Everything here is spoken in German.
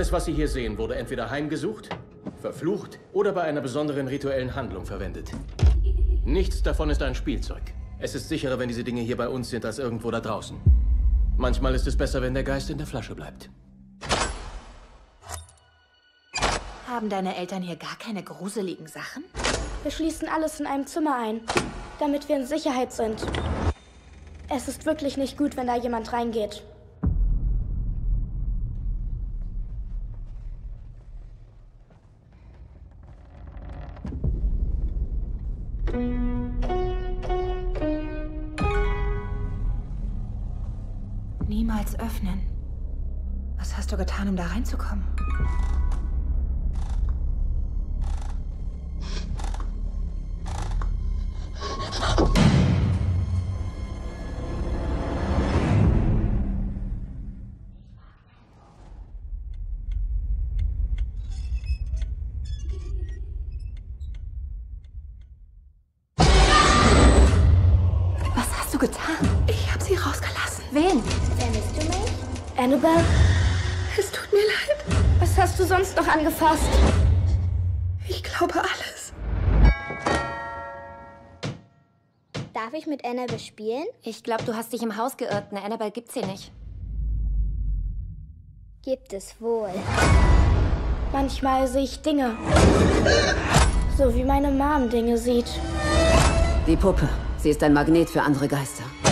Alles, was Sie hier sehen, wurde entweder heimgesucht, verflucht oder bei einer besonderen rituellen Handlung verwendet. Nichts davon ist ein Spielzeug. Es ist sicherer, wenn diese Dinge hier bei uns sind, als irgendwo da draußen. Manchmal ist es besser, wenn der Geist in der Flasche bleibt. Haben deine Eltern hier gar keine gruseligen Sachen? Wir schließen alles in einem Zimmer ein, damit wir in Sicherheit sind. Es ist wirklich nicht gut, wenn da jemand reingeht. Niemals öffnen. Was hast du getan, um da reinzukommen? Was hast du getan? Ich habe sie rausgelassen. Wen? Vermisst du mich? Annabelle? Es tut mir leid. Was hast du sonst noch angefasst? Ich glaube alles. Darf ich mit Annabelle spielen? Ich glaube, du hast dich im Haus geirrt. Eine Annabelle gibt's hier nicht. Gibt es wohl. Manchmal sehe ich Dinge. So wie meine Mom Dinge sieht. Die Puppe. Sie ist ein Magnet für andere Geister.